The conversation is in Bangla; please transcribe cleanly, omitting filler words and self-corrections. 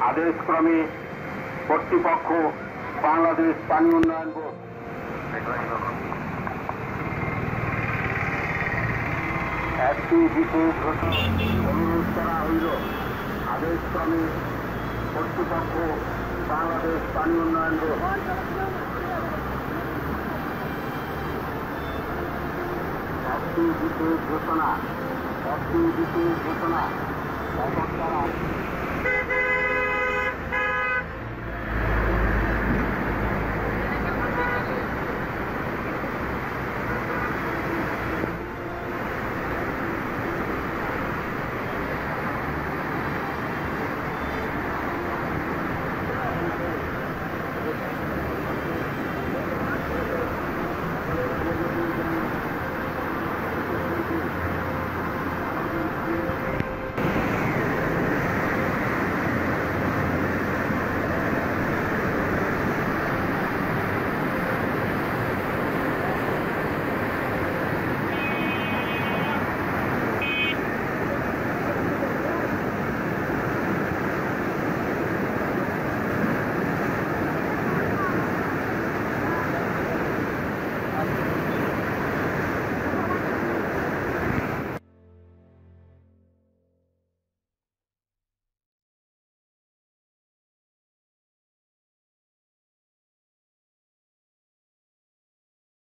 আদেশক্রমে কর্তৃপক্ষ বাংলাদেশ পানি উন্নয়ন বোর্ড একটি বিশেষ অনুরোধ করা হইল। আদেশক্রমে কর্তৃপক্ষ বাংলাদেশ পানি উন্নয়ন বোর্ড একটি বিশেষ ঘোষণা